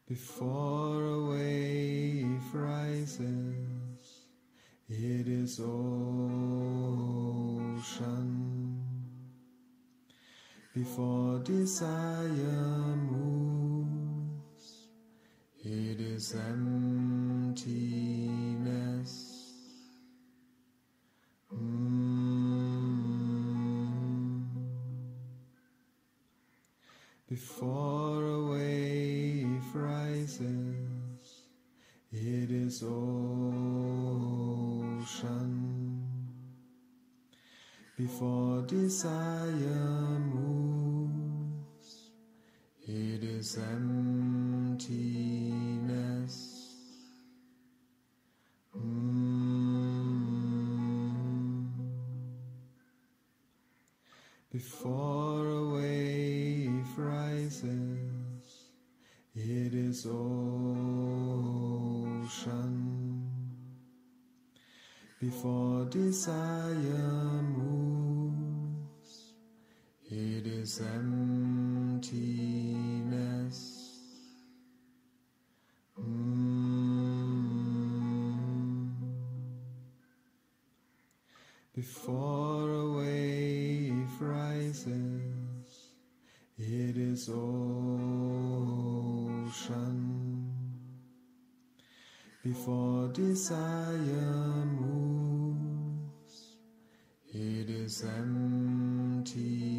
Before a wave rises, it is ocean. Before desire moves, it is emptiness. Before a wave rises, it is ocean. Before desire moves, it is emptiness. Before a wave rises, it is ocean. Before desire moves, it is emptiness. Before a wave rises, it is ocean. Before desire moves, it is emptiness.